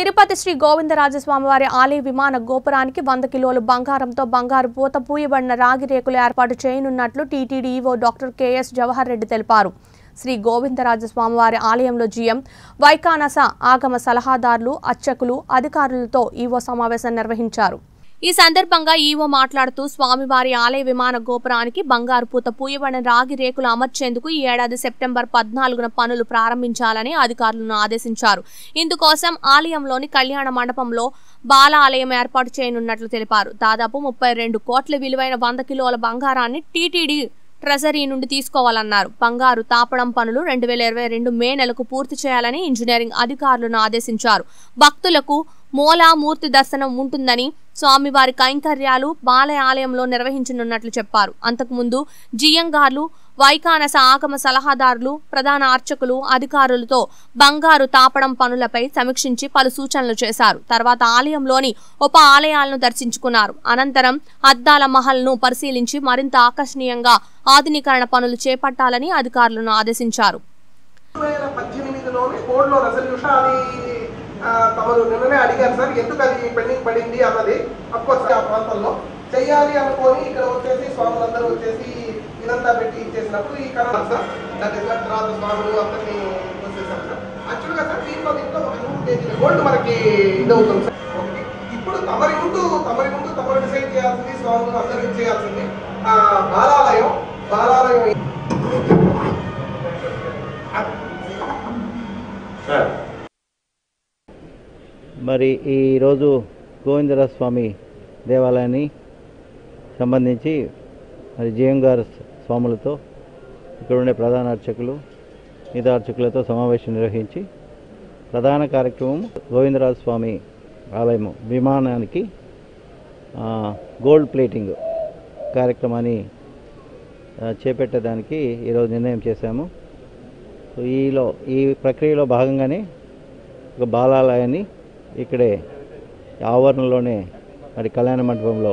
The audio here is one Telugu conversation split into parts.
తిరుపతి శ్రీ గోవిందరాజస్వామివారి ఆలయ విమాన గోపురానికి 100 కిలోల బంగారంతో బంగారు పూత పూయబడిన రాగి రేకులు ఏర్పాటు చేయనున్నట్లు TTD EO doctor KS Jawahar Reddy తెలిపారు. శ్రీ గోవిందరాజస్వామివారి ఆలయంలో జీఎం వైకానస ఆగమ సలహాదారులు, అర్చకులు, అధికారులతో ఈవో సమావేశం నిర్వహించారు. ఈ సందర్భంగా ఈవో మాట్లాడుతూ స్వామివారి ఆలయ విమాన గోపురానికి బంగారు పూత పూయబడిన రాగి రేకులు అమర్చేందుకు ఈ ఏడాది సెప్టెంబర్ 14న పనులు ప్రారంభించాలని అధికారులను ఆదేశించారు. ఇందుకోసం ఆలయంలోని కళ్యాణ మండపంలో బాల ఆలయం ఏర్పాటు చేయనున్నట్లు తెలిపారు. దాదాపు 32 కోట్ల విలువైన 100 కిలోల బంగారాన్ని టీటీడీ ట్రెజరీ నుండి తీసుకోవాలన్నారు. బంగారు తాపడం పనులు 2022 మే నెలకు పూర్తి చేయాలని ఇంజనీరింగ్ అధికారులను ఆదేశించారు. భక్తులకు మూలామూర్తి దర్శనం ఉంటుందని, స్వామివారి కైంకర్యాలు బాలయ ఆలయంలో నిర్వహించనున్నట్లు చెప్పారు. అంతకుముందు జియంగార్లు, వైకానస ఆగమ సలహాదారులు, ప్రధాన అర్చకులు, అధికారులతో బంగారు తాపడం పనులపై సమీక్షించి పలు సూచనలు చేశారు. తర్వాత ఆలయంలోని ఉప ఆలయాలను దర్శించుకున్నారు. అనంతరం అద్దాల మహల్ను పరిశీలించి మరింత ఆకర్షణీయంగా ఆధునీకరణ పనులు చేపట్టాలని అధికారులను ఆదేశించారు. తమరు నిన్ననే అడిగారు సార్, ఎందుకు అది పెండింగ్ పడింది అన్నది. అఫ్కోర్స్ ఆ ప్రాంతంలో చెయ్యాలి అనుకొని ఇక్కడ వచ్చేసి స్వాములందరూ వచ్చేసి ఇదంతా పెట్టి ఇచ్చేసినప్పుడు ఈ కరోనా సార్ దాని తర్వాత స్వాములు అందరినీ వచ్చేసారు సార్. యాక్చువల్గా సార్ దీంట్లో ఒక 100 కేజీల గోల్డ్ మనకి ఇదవుతుంది సార్. ఒకటి ఇప్పుడు తమరి ముందు తమరు డిసైడ్ చేయాల్సింది, స్వాములు అందరూ చేయాల్సింది బాలాలయం మరి ఈరోజు గోవిందరాజస్వామి దేవాలయాన్ని సంబంధించి మరి జియంగార్ స్వాములతో ఇక్కడ ఉండే ప్రధాన అర్చకులు, మిగతా అర్చకులతో సమావేశం నిర్వహించి ప్రధాన కార్యక్రమం గోవిందరాజస్వామి ఆలయం విమానానికి గోల్డ్ ప్లేటింగ్ కార్యక్రమాన్ని చేపట్టడానికి ఈరోజు నిర్ణయం చేశాము. ఈ ప్రక్రియలో భాగంగానే ఒక బాలాలయాన్ని ఇక్కడే ఆవరణలోనే మరి కళ్యాణ మండపంలో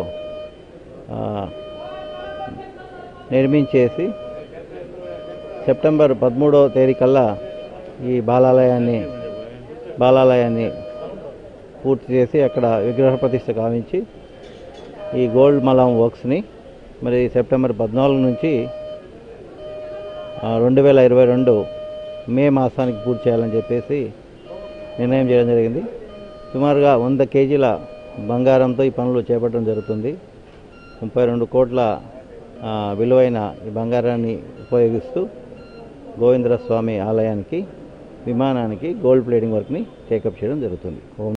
నిర్మించేసి సెప్టెంబర్ 13వ తేదీ కల్లా ఈ బాలాలయాన్ని పూర్తి చేసి అక్కడ విగ్రహ ప్రతిష్ఠ కావించి ఈ గోల్డ్ మలాం వర్క్స్ని మరి సెప్టెంబర్ 14 నుంచి 2022 మే మాసానికి పూర్తి చేయాలని చెప్పేసి నిర్ణయం చేయడం జరిగింది. సుమారుగా 100 కేజీల బంగారంతో ఈ పనులు చేపట్టడం జరుగుతుంది. 32 కోట్ల విలువైన ఈ బంగారాన్ని ఉపయోగిస్తూ గోవిందరాజస్వామి ఆలయానికి విమానానికి గోల్డ్ ప్లేటింగ్ వర్క్ని టేకప్ చేయడం జరుగుతుంది.